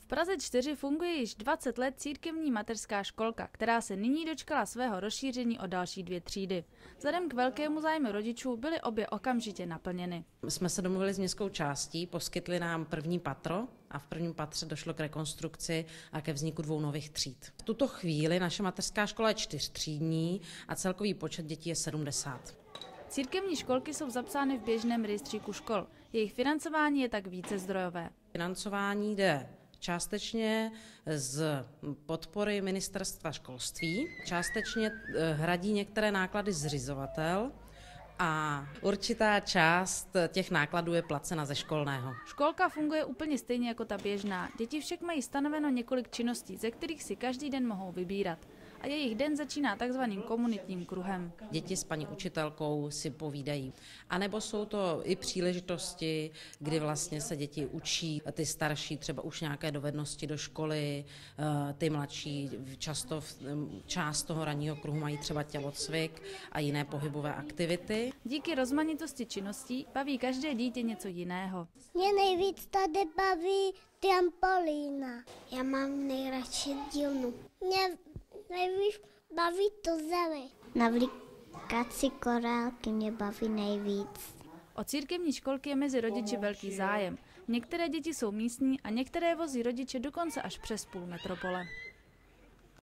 Praze 4 funguje již 20 let církevní mateřská školka, která se nyní dočkala svého rozšíření o další 2 třídy. Vzhledem k velkému zájmu rodičů byly obě okamžitě naplněny. Jsme se domluvili s městskou částí, poskytli nám první patro a v prvním patře došlo k rekonstrukci a ke vzniku 2 nových tříd. V tuto chvíli naše mateřská škola je 4třídní a celkový počet dětí je 70. Církevní školky jsou zapsány v běžném rejstříku škol. Jejich financování je tak vícezdrojové. Financování jde částečně z podpory ministerstva školství, částečně hradí některé náklady zřizovatel a určitá část těch nákladů je placena ze školného. Školka funguje úplně stejně jako ta běžná. Děti však mají stanoveno několik činností, ze kterých si každý den mohou vybírat. A jejich den začíná takzvaným komunitním kruhem. Děti s paní učitelkou si povídají. A nebo jsou to i příležitosti, kdy vlastně se děti učí, ty starší třeba už nějaké dovednosti do školy, ty mladší často část toho ranního kruhu mají třeba tělocvik a jiné pohybové aktivity. Díky rozmanitosti činností baví každé dítě něco jiného. Mě nejvíc tady baví trampolína. Já mám nejradši dílnu. Mě nejvíc baví to zemi. Navlíkat si korálky mě baví nejvíc. O církevní školky je mezi rodiči velký zájem. Některé děti jsou místní a některé vozí rodiče dokonce až přes půl metropole.